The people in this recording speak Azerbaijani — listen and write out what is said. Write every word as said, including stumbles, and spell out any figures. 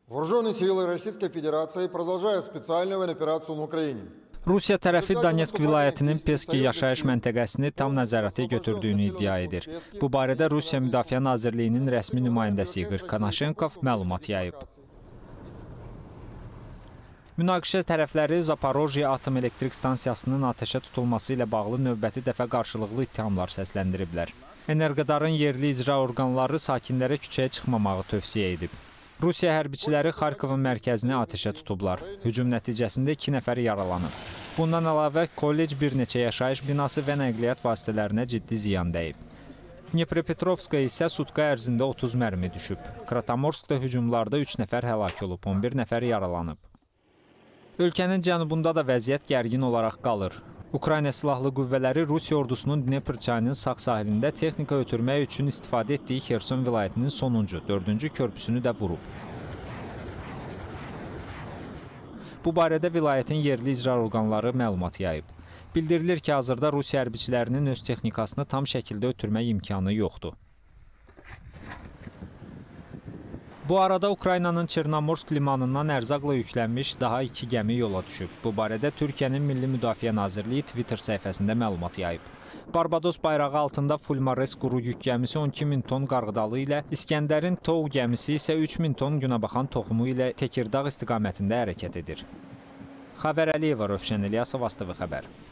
Вооруженные силы Российской Федерации продолжают специальную военную операцию на Украине. Rusiya tərəfi Donetsk vilayətinin Peski yaşayış məntəqəsini tam nəzarətə götürdüyünü iddia edir. Bu barədə Rusiya Müdafiə Nazirliyinin rəsmi nümayəndəsi İqor Konashenkov məlumat yayıb. Münaqişə tərəfləri Zaporojye Atom Elektrik Stansiyasının atəşə tutulması ilə bağlı növbəti dəfə qarşılıqlı ittihamlar səsləndiriblər. Energodarın yerli icra orqanları sakinlərə küçəyə çıxmamağı tövsiyə edib. Rusiya hərbiçiləri Xarkovun mərkəzini atəşə tutublar. Hücum nəticəsində iki nəfər yaralanıb. Bundan əlavə, kollec bir neçə yaşayış binası və nəqliyyat vasitələrinə ciddi ziyan dəyib. Dnepropetrovskda isə sutka ərzində otuz mərmi düşüb. Kramatorskda hücumlarda üç nəfər həlak olub, on bir nəfər yaralanıb. Ölkənin cənubunda da vəziyyət gərgin olaraq qalır. Ukrayna Silahlı Qüvvələri Rusiya ordusunun Dnepr çayının sağ sahilində texnika ötürmək üçün istifadə etdiyi Xerson vilayətinin sonuncu, dördüncü körpüsünü də vurub. Bu barədə vilayətin yerli icra orqanları məlumat yayıb. Bildirilir ki, hazırda Rusiya hərbiçilərinin öz texnikasını tam şəkildə ötürmək imkanı yoxdur. Bu arada Ukraynanın Çernomorsk limanından ərzaqla yüklənmiş daha iki gəmi yola düşüb. Bu barədə Türkiyənin Milli Müdafiə Nazirliyi Twitter səhifəsində məlumat yayıb. Barbados bayrağı altında Fulmares quru yük gəmisi on iki min ton qarğıdalı ilə, İskəndərin Tow gəmisi isə üç min ton günəbaxan toxumu ilə Tekirdağ istiqamətində hərəkət edir. Xəbər Əliyeva, Rövşən İlyasov, ASTV Xəbər.